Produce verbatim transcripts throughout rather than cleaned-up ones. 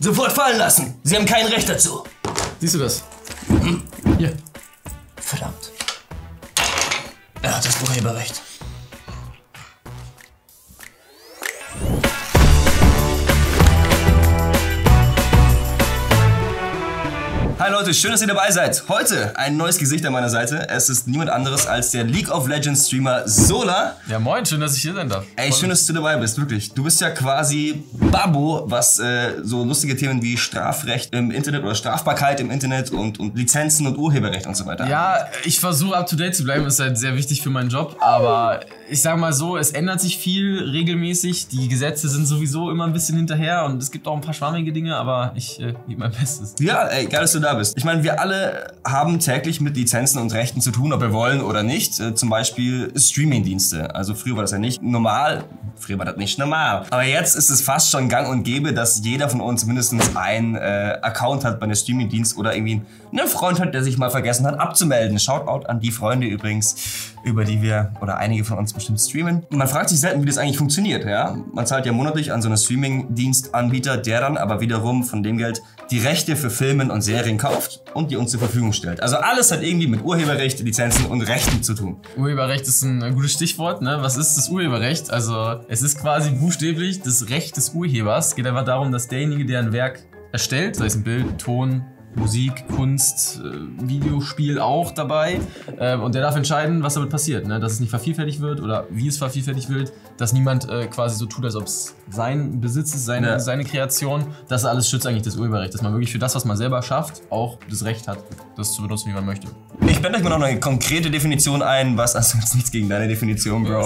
Sofort fallen lassen. Sie haben kein Recht dazu. Siehst du das? Hm? Hier. Verdammt. Er hat das Urheberrecht. Hi Leute, schön, dass ihr dabei seid. Heute ein neues Gesicht an meiner Seite. Es ist niemand anderes als der League of Legends Streamer Solar. Ja moin, schön, dass ich hier sein darf. Ey, schön, dass du dabei bist, wirklich. Du bist ja quasi Babbo, was äh, so lustige Themen wie Strafrecht im Internet oder Strafbarkeit im Internet und, und Lizenzen und Urheberrecht und so weiter. Ja, ich versuche up to date zu bleiben, ist halt sehr wichtig für meinen Job, aber ich sag mal so, es ändert sich viel regelmäßig, die Gesetze sind sowieso immer ein bisschen hinterher und es gibt auch ein paar schwammige Dinge, aber ich äh, gebe mein Bestes. Ja, ey, geil, dass du da bist. Ich meine, wir alle haben täglich mit Lizenzen und Rechten zu tun, ob wir wollen oder nicht. Äh, zum Beispiel Streaming-Dienste. Also früher war das ja nicht normal. Früher war das nicht normal. Aber jetzt ist es fast schon gang und gäbe, dass jeder von uns mindestens einen äh, Account hat bei einem Streaming-Dienst oder irgendwie einen Freund hat, der sich mal vergessen hat abzumelden. Shoutout an die Freunde übrigens, über die wir oder einige von uns bestimmt streamen. Und man fragt sich selten, wie das eigentlich funktioniert. Ja? Man zahlt ja monatlich an so einen Streaming-Dienstanbieter, der dann aber wiederum von dem Geld die Rechte für Filme und Serien kauft und die uns zur Verfügung stellt. Also alles hat irgendwie mit Urheberrecht, Lizenzen und Rechten zu tun. Urheberrecht ist ein gutes Stichwort, ne? Was ist das Urheberrecht? Also es ist quasi buchstäblich das Recht des Urhebers. Es geht einfach darum, dass derjenige, der ein Werk erstellt, sei es ein Bild, Ton, Musik, Kunst, äh, Videospiel auch dabei. Äh, und der darf entscheiden, was damit passiert. Ne? Dass es nicht vervielfältigt wird oder wie es vervielfältigt wird. Dass niemand äh, quasi so tut, als ob es sein Besitz ist, seine, ja. seine Kreation. Das alles schützt eigentlich das Urheberrecht. Dass man wirklich für das, was man selber schafft, auch das Recht hat, das zu benutzen, wie man möchte. Ich blende euch mal noch eine konkrete Definition ein. Was, also jetzt nichts gegen deine Definition, Bro.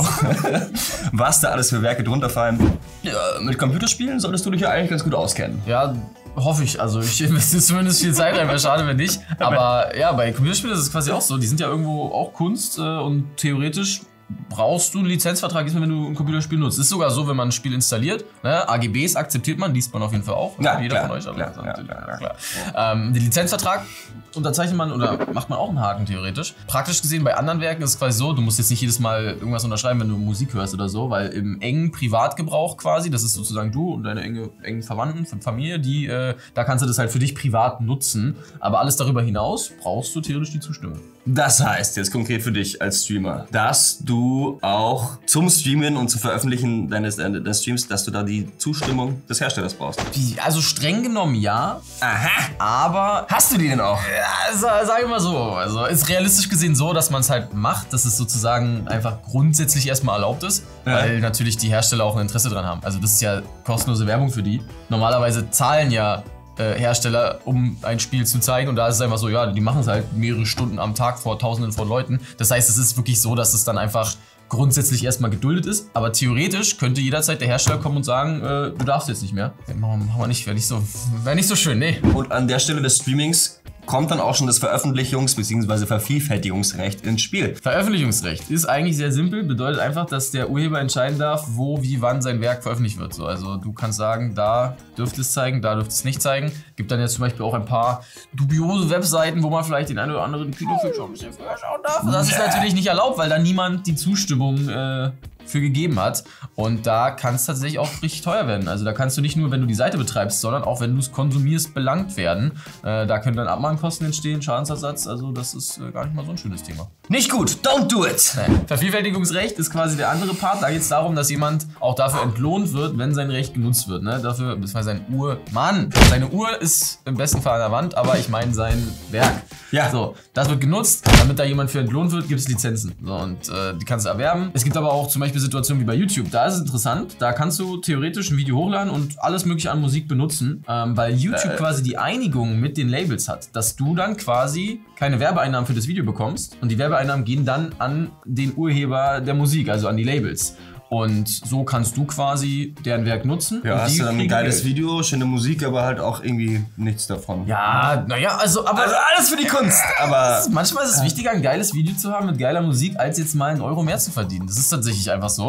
Was da alles für Werke drunter fallen. Ja, mit Computerspielen solltest du dich ja eigentlich ganz gut auskennen. Ja, hoffe ich. Also ich investiere zumindest viel Zeit rein, wäre schade, wenn nicht. Aber ja, bei Computerspielen ist es quasi auch so. Die sind ja irgendwo auch Kunst äh, und theoretisch brauchst du einen Lizenzvertrag, wenn du ein Computerspiel nutzt. Ist sogar so, wenn man ein Spiel installiert. Ne? A G Bs akzeptiert man, liest man auf jeden Fall auch. Ja, jeder klar, von euch. Aber klar, klar, klar, klar. Ähm, den Lizenzvertrag unterzeichnet man oder macht man auch einen Haken theoretisch. Praktisch gesehen bei anderen Werken ist es quasi so, du musst jetzt nicht jedes Mal irgendwas unterschreiben, wenn du Musik hörst oder so, weil im engen Privatgebrauch quasi, das ist sozusagen du und deine enge, engen Verwandten, Familie, die, äh, da kannst du das halt für dich privat nutzen. Aber alles darüber hinaus brauchst du theoretisch die Zustimmung. Das heißt jetzt konkret für dich als Streamer, dass du auch zum Streamen und zum Veröffentlichen deines, deines Streams, dass du da die Zustimmung des Herstellers brauchst. Wie, also streng genommen ja. Aha. Aber hast du die denn auch? Ja, sag ich mal so. Also ist realistisch gesehen so, dass man es halt macht, dass es sozusagen einfach grundsätzlich erstmal erlaubt ist, ja. Weil natürlich die Hersteller auch ein Interesse dran haben. Also das ist ja kostenlose Werbung für die. Normalerweise zahlen ja Hersteller, um ein Spiel zu zeigen. Und da ist es einfach so, ja, die machen es halt mehrere Stunden am Tag vor Tausenden von Leuten. Das heißt, es ist wirklich so, dass es dann einfach grundsätzlich erstmal geduldet ist. Aber theoretisch könnte jederzeit der Hersteller kommen und sagen, äh, du darfst jetzt nicht mehr. Machen wir nicht, wäre nicht so, wäre nicht so schön, nee. Und an der Stelle des Streamings kommt dann auch schon das Veröffentlichungs- bzw. Vervielfältigungsrecht ins Spiel. Veröffentlichungsrecht ist eigentlich sehr simpel, bedeutet einfach, dass der Urheber entscheiden darf, wo, wie, wann sein Werk veröffentlicht wird. So, also du kannst sagen, da dürft es zeigen, da dürft es nicht zeigen. Gibt dann jetzt zum Beispiel auch ein paar dubiose Webseiten, wo man vielleicht den einen oder anderen Kinofilm schon ein bisschen früher schauen darf. Das ist natürlich nicht erlaubt, weil da niemand die Zustimmung äh, für gegeben hat. Und da kann es tatsächlich auch richtig teuer werden. Also da kannst du nicht nur, wenn du die Seite betreibst, sondern auch, wenn du es konsumierst, belangt werden. Äh, da können dann Abmahnkosten entstehen, Schadensersatz. Also das ist äh, gar nicht mal so ein schönes Thema. Nicht gut, don't do it! Nee. Vervielfältigungsrecht ist quasi der andere Part. Da geht es darum, dass jemand auch dafür entlohnt wird, wenn sein Recht genutzt wird. Ne? Dafür, beziehungsweise sein Uhr... Mann, seine Uhr ist im besten Fall an der Wand, aber ich meine sein Werk. Ja. So, das wird genutzt. Damit da jemand für entlohnt wird, gibt es Lizenzen. So, und äh, die kannst du erwerben. Es gibt aber auch zum Beispiel Situationen wie bei YouTube. Da ist es interessant. Da kannst du theoretisch ein Video hochladen und alles mögliche an Musik benutzen, ähm, weil YouTube äh. quasi die Einigung mit den Labels hat, dass du dann quasi keine Werbeeinnahmen für das Video bekommst und die Werbeeinnahmen gehen dann an den Urheber der Musik, also an die Labels. Und so kannst du quasi deren Werk nutzen. Ja, und hast die du dann ein geiles Geld. Video, schöne Musik, aber halt auch irgendwie nichts davon. Ja, naja, also, aber also alles für die Kunst. Aber ist, manchmal ist es wichtiger, ein geiles Video zu haben mit geiler Musik, als jetzt mal einen Euro mehr zu verdienen. Das ist tatsächlich einfach so.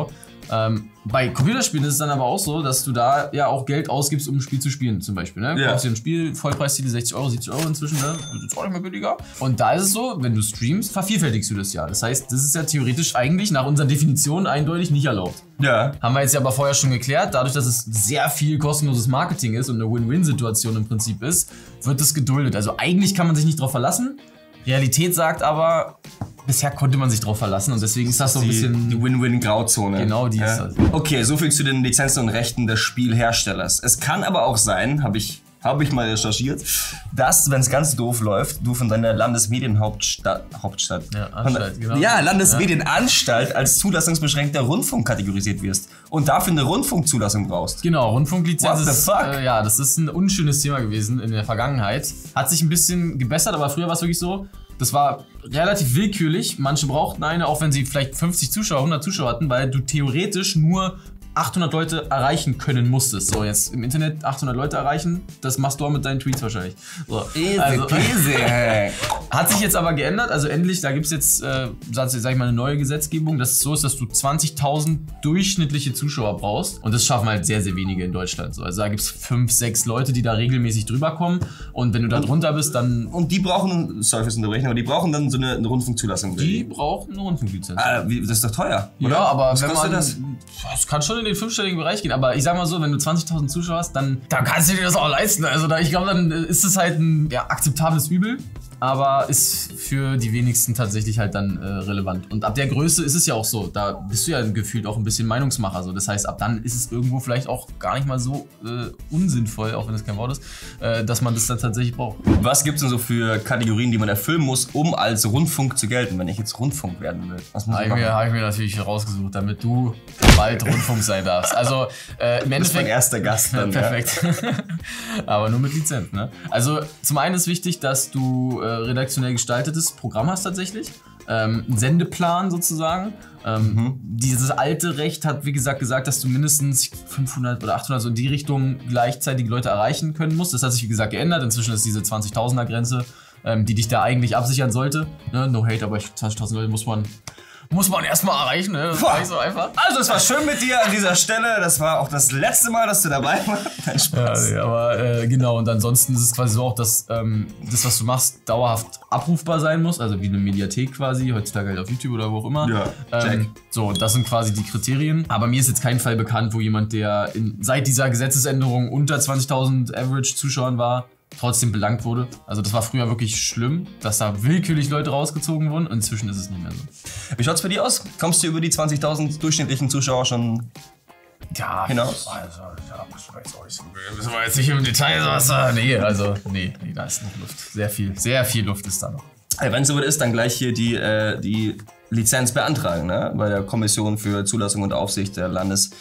Ähm, bei Computerspielen ist es dann aber auch so, dass du da ja auch Geld ausgibst, um ein Spiel zu spielen, zum Beispiel. Ne? Du ja. kaufst dir ein Spiel, Vollpreistitel sechzig Euro, siebzig Euro inzwischen, ne? Das ist auch nicht mehr billiger. Und da ist es so, wenn du streamst, vervielfältigst du das ja. Das heißt, das ist ja theoretisch eigentlich nach unseren Definitionen eindeutig nicht erlaubt. Ja. Haben wir jetzt ja aber vorher schon geklärt, dadurch, dass es sehr viel kostenloses Marketing ist und eine Win-Win-Situation im Prinzip ist, wird es geduldet. Also eigentlich kann man sich nicht drauf verlassen. Realität sagt aber, bisher konnte man sich drauf verlassen und deswegen ist das so ein die, bisschen... Die Win-Win-Grauzone. Genau, die ja. ist das. Okay, soviel zu den Lizenzen und Rechten des Spielherstellers. Es kann aber auch sein, habe ich, hab ich mal recherchiert, dass, wenn es ganz doof läuft, du von deiner Landesmedienhauptstadt... Hauptstadt, ja, Anstalt, von, genau. Ja, Landesmedienanstalt als zulassungsbeschränkter Rundfunk kategorisiert wirst und dafür eine Rundfunkzulassung brauchst. Genau, Rundfunklizenz What the ist, fuck? äh, ja, das ist ein unschönes Thema gewesen in der Vergangenheit. Hat sich ein bisschen gebessert, aber früher war es wirklich so, das war relativ willkürlich. Manche brauchten eine, auch wenn sie vielleicht fünfzig Zuschauer, hundert Zuschauer hatten, weil du theoretisch nur achthundert Leute erreichen können musstest. So, jetzt im Internet achthundert Leute erreichen, das machst du auch mit deinen Tweets wahrscheinlich. So, Easy also, peasy. hat sich jetzt aber geändert, also endlich, da gibt es jetzt, äh, sag ich mal, eine neue Gesetzgebung, dass es so ist, dass du zwanzigtausend durchschnittliche Zuschauer brauchst und das schaffen halt sehr, sehr wenige in Deutschland. So, also da gibt es fünf, sechs Leute, die da regelmäßig drüber kommen und wenn du da drunter bist, dann... Und die brauchen, sorry fürs Unterbrechen, aber die brauchen dann so eine, eine Rundfunkzulassung. Die brauchen eine Rundfunklizenz. Ah, wie, das ist doch teuer, oder? Ja, aber Was wenn kostet man... das? Das kann schon in den fünfstelligen Bereich gehen, aber ich sag mal so, wenn du zwanzigtausend Zuschauer hast, dann, dann kannst du dir das auch leisten. Also da, ich glaube, dann ist es halt ein ja, akzeptables Übel, aber ist für die wenigsten tatsächlich halt dann äh, relevant. Und ab der Größe ist es ja auch so, da bist du ja gefühlt auch ein bisschen Meinungsmacher. So. Das heißt, ab dann ist es irgendwo vielleicht auch gar nicht mal so äh, unsinnvoll, auch wenn das kein Wort ist, äh, dass man das dann tatsächlich braucht. Was gibt es denn so für Kategorien, die man erfüllen muss, um als Rundfunk zu gelten, wenn ich jetzt Rundfunk werden will? Was muss Habe ich ich, machen? mir, hab ich mir natürlich rausgesucht, damit du bald Rundfunk sein darfst. Also äh, im Das ist mein Endeffekt... erster Gast dann. Perfekt. Aber nur mit Lizenz, ne? Also zum einen ist wichtig, dass du äh, redaktionell gestaltetes Programm hast tatsächlich. Ähm, einen Sendeplan sozusagen. Ähm, mhm. Dieses alte Recht hat, wie gesagt, gesagt, dass du mindestens fünfhundert oder achthundert so in die Richtung gleichzeitig Leute erreichen können musst. Das hat sich, wie gesagt, geändert. Inzwischen ist diese zwanzigtausender Grenze, ähm, die dich da eigentlich absichern sollte. Ne? No hate, aber zwanzigtausend Leute muss man... Muss man erstmal erreichen, ne? Das war nicht so einfach. Also, es war schön mit dir an dieser Stelle. Das war auch das letzte Mal, dass du dabei warst. Kein Spaß. Ja, nee, aber äh, genau, und ansonsten ist es quasi so auch, dass ähm, das, was du machst, dauerhaft abrufbar sein muss. Also wie eine Mediathek quasi, heutzutage halt auf YouTube oder wo auch immer. Ja, ähm, so, das sind quasi die Kriterien. Aber mir ist jetzt kein Fall bekannt, wo jemand, der in, seit dieser Gesetzesänderung unter zwanzigtausend Average Zuschauern war, trotzdem belangt wurde. Also das war früher wirklich schlimm, dass da willkürlich Leute rausgezogen wurden und inzwischen ist es nicht mehr so. Wie schaut's bei dir aus? Kommst du über die zwanzigtausend durchschnittlichen Zuschauer schon ja, hinaus? Also, ja, müssen wir jetzt auch nicht, müssen wir jetzt nicht im Detail was sagen. Nee, also, nee, nee, da ist noch Luft. Sehr viel, sehr viel Luft ist da noch. Hey, wenn es soweit ist, dann gleich hier die, äh, die Lizenz beantragen, ne? Bei der Kommission für Zulassung und Aufsicht der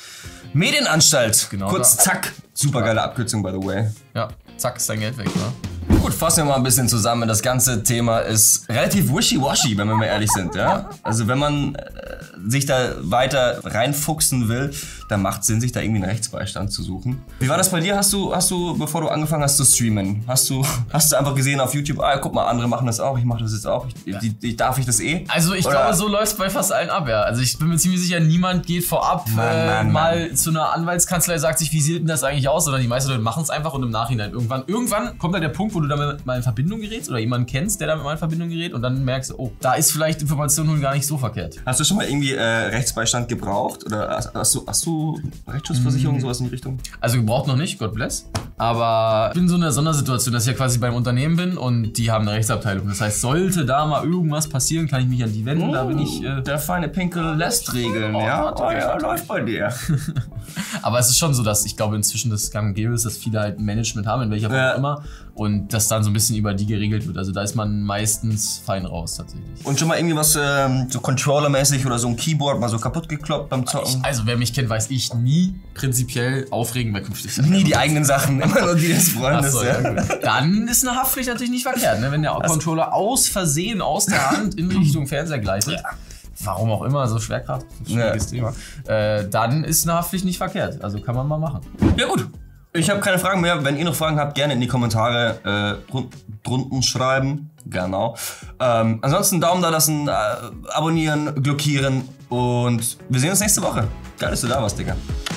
Landesmedienanstalt. Genau. Kurz, da. zack. Super geile Abkürzung, by the way. Ja, zack, ist dein Geld weg, ne? Gut, fassen wir mal ein bisschen zusammen. Das ganze Thema ist relativ wishy-washy, wenn wir mal ehrlich sind. Ja? Also wenn man äh, sich da weiter reinfuchsen will, dann macht es Sinn, sich da irgendwie einen Rechtsbeistand zu suchen. Wie war das bei dir? Hast du, hast du, bevor du angefangen hast zu streamen, hast du, hast du einfach gesehen auf YouTube, ah, guck mal, andere machen das auch, ich mache das jetzt auch, ich, ja. die, die, darf ich das eh? Also ich Oder? glaube, so läuft es bei fast allen ab, ja. Also ich bin mir ziemlich sicher, niemand geht vorab Mann, äh, Mann, mal Mann. zu einer Anwaltskanzlei, sagt sich, wie sieht denn das eigentlich aus? Sondern die meisten Leute machen es einfach und im Nachhinein irgendwann, irgendwann kommt dann der Punkt, wo du damit mal in Verbindung gerätst oder jemanden kennst, der damit mal in Verbindung gerät und dann merkst du, oh, da ist vielleicht Information nun gar nicht so verkehrt. Hast du schon mal irgendwie äh, Rechtsbeistand gebraucht? Oder hast, hast du, hast du Rechtsschutzversicherung, sowas in die Richtung? Also gebraucht noch nicht, God bless. Aber ich bin in so einer Sondersituation, dass ich ja quasi beim Unternehmen bin und die haben eine Rechtsabteilung. Das heißt, sollte da mal irgendwas passieren, kann ich mich an die wenden. Oh, da bin ich. Äh, der feine Pinkel lässt regeln, oh, ja? Oh ja, läuft bei dir. Aber es ist schon so, dass ich glaube inzwischen das gang und gäbe ist, dass viele halt ein Management haben, in welcher Form ja. auch immer. Und das dann so ein bisschen über die geregelt wird. Also da ist man meistens fein raus tatsächlich. Und schon mal irgendwie was ähm, so Controller-mäßig oder so ein Keyboard mal so kaputt gekloppt beim Zocken? Ich, also wer mich kennt, weiß ich nie prinzipiell aufregen bei künftig. Nie die eigenen Sachen, immer nur die des Freundes. So, ja. Ja, dann ist eine Haftpflicht natürlich nicht verkehrt, ne? Wenn der das Controller aus Versehen aus der Hand in Richtung Fernseher gleitet. Ja. Warum auch immer, so Schwerkraft, schwieriges ja. Thema. Äh, dann ist eine Haftpflicht nicht verkehrt. Also kann man mal machen. Ja gut. Ich habe keine Fragen mehr. Wenn ihr noch Fragen habt, gerne in die Kommentare äh, drunten schreiben. Genau. Ähm, ansonsten Daumen da lassen, äh, abonnieren, glockieren und wir sehen uns nächste Woche. Geil, dass du da warst, Digga.